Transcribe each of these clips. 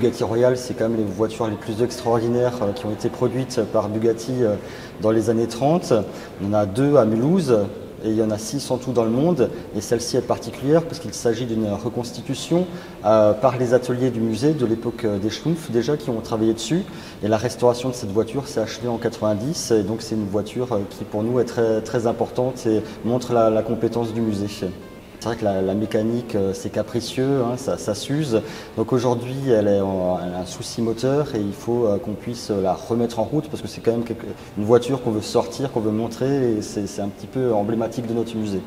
Bugatti Royale, c'est quand même les voitures les plus extraordinaires qui ont été produites par Bugatti dans les années 30. Il y en a 2 à Mulhouse. Et il y en a 6 en tout dans le monde, et celle-ci est particulière parce qu'il s'agit d'une reconstitution par les ateliers du musée de l'époque des Schtroumpfs déjà qui ont travaillé dessus. Et la restauration de cette voiture s'est achevée en 90, et donc c'est une voiture qui pour nous est très, très importante et montre la compétence du musée. C'est vrai que la mécanique, c'est capricieux, hein, ça s'use. Donc aujourd'hui, elle a un souci moteur et il faut qu'on puisse la remettre en route parce que c'est quand même une voiture qu'on veut sortir, qu'on veut montrer et c'est un petit peu emblématique de notre musée.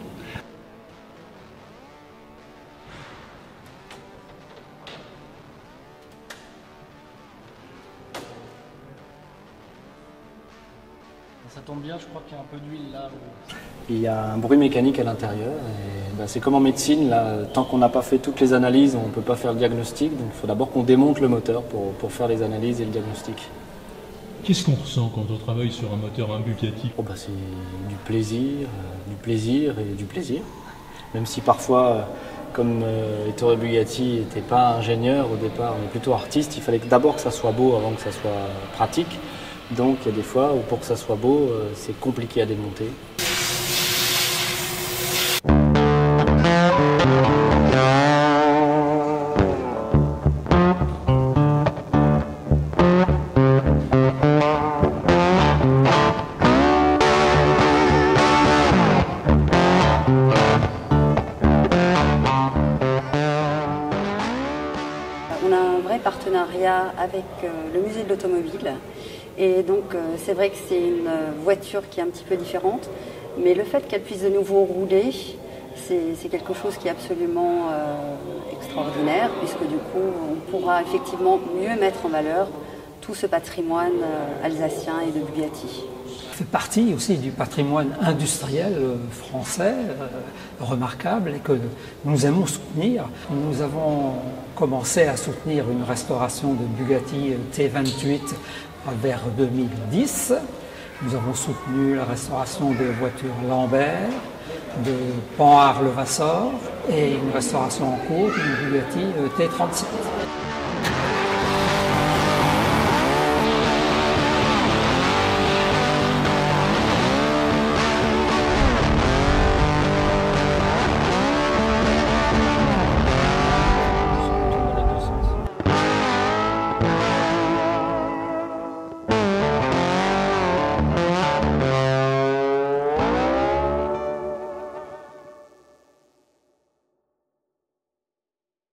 Ça tombe bien, je crois qu'il y a un peu d'huile là. Il y a un bruit mécanique à l'intérieur. C'est comme en médecine, là, tant qu'on n'a pas fait toutes les analyses, on ne peut pas faire le diagnostic. Donc il faut d'abord qu'on démonte le moteur pour faire les analyses et le diagnostic. Qu'est-ce qu'on ressent quand on travaille sur un moteur, un Bugatti? C'est du plaisir et du plaisir. Même si parfois, comme Ettore Bugatti n'était pas ingénieur au départ, mais plutôt artiste, il fallait d'abord que ça soit beau avant que ça soit pratique. Donc il y a des fois où pour que ça soit beau, c'est compliqué à démonter. On a un vrai partenariat avec le musée de l'automobile et donc c'est vrai que c'est une voiture qui est un petit peu différente, mais le fait qu'elle puisse de nouveau rouler, c'est quelque chose qui est absolument extraordinaire puisque du coup on pourra effectivement mieux mettre en valeur tout ce patrimoine alsacien et de Bugatti. Ça fait partie aussi du patrimoine industriel français remarquable et que nous aimons soutenir. Nous avons commencé à soutenir une restauration de Bugatti T28 vers 2010. Nous avons soutenu la restauration des voitures Lambert, de Panhard-Levasseur et une restauration en cours d'une Bugatti T37.